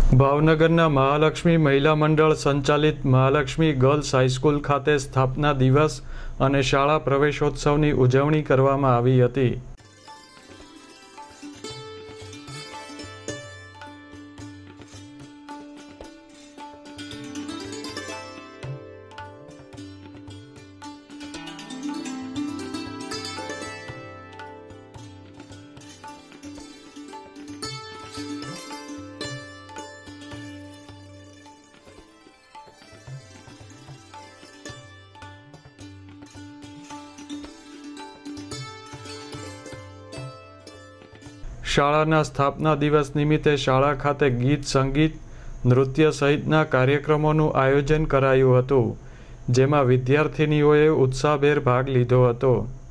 ભાવનગરના મહાલક્ષ્મી મહિલા મંડળ સંચાલિત મહાલક્ષ્મી ગર્લ્સ હાઈસ્કૂલ ખાતે સ્થાપના દિવસ અને શાળા પ્રવેશોત્સવની ઉજવણી કરવામાં આવી હતી। શાળાના સ્થાપના દિવસ નિમિત્તે શાળા ખાતે ગીત સંગીત નૃત્ય સહિતના કાર્યક્રમોનું આયોજન કરાયું હતું, જેમાં વિદ્યાર્થિનીઓએ ઉત્સાહભેર ભાગ લીધો હતો।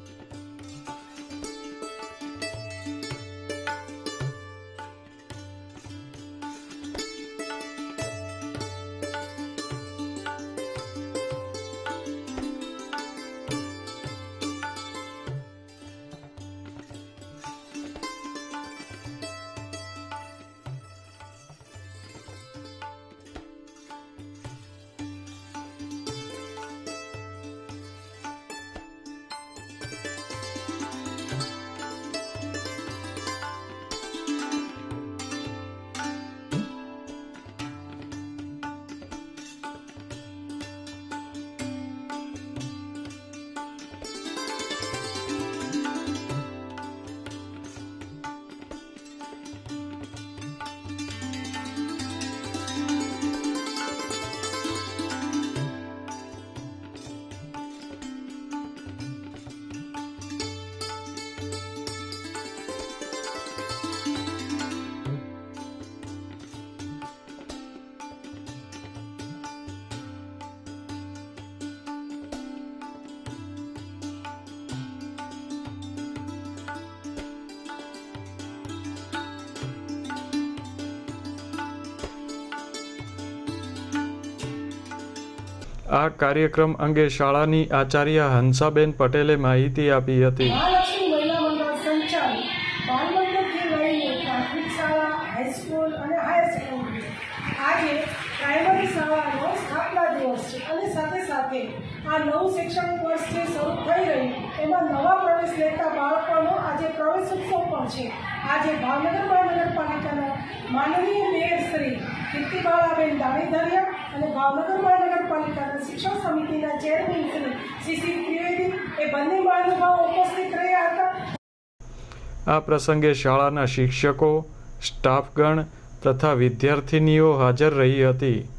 આ કાર્યક્રમ અંગે શાળાની આચાર્ય હંસાબેન પટેલે માહિતી આપી હતી। મહાલક્ષ્મી મહિલા મંડળ સંચાલિત બાલમંદિરથી લઈને પ્રાથમિક શાળા, હાઈસ્કૂલ અને હાયર સેકન્ડરી આજે પ્રાઇમરી શાળાનો સ્થાપના દિવસ છે અને સાથે સાથે આ નવું શૈક્ષણિક વર્ષ જે શરૂ થઈ રહ્યું એમાં નવા પ્રવેશ લેતા બાળકોનો આજે પ્રવેશોત્સવ પણ છે। આજે ભાવનગર મહાનગરપાલિકાના માનનીય મેયર શ્રી કીર્તિબાલાબેન દાણીધરિયા અને ભાવનગર મહાનગરપાલિકાના શિક્ષણ સમિતિના ચેરમેન શ્રી ત્રિવેદી એ બંને મહાનુભાવો ઉપસ્થિત રહ્યા હતા। આ પ્રસંગે શાળાના શિક્ષકો, સ્ટાફગણ તથા વિદ્યાર્થિનીઓ હાજર રહી હતી।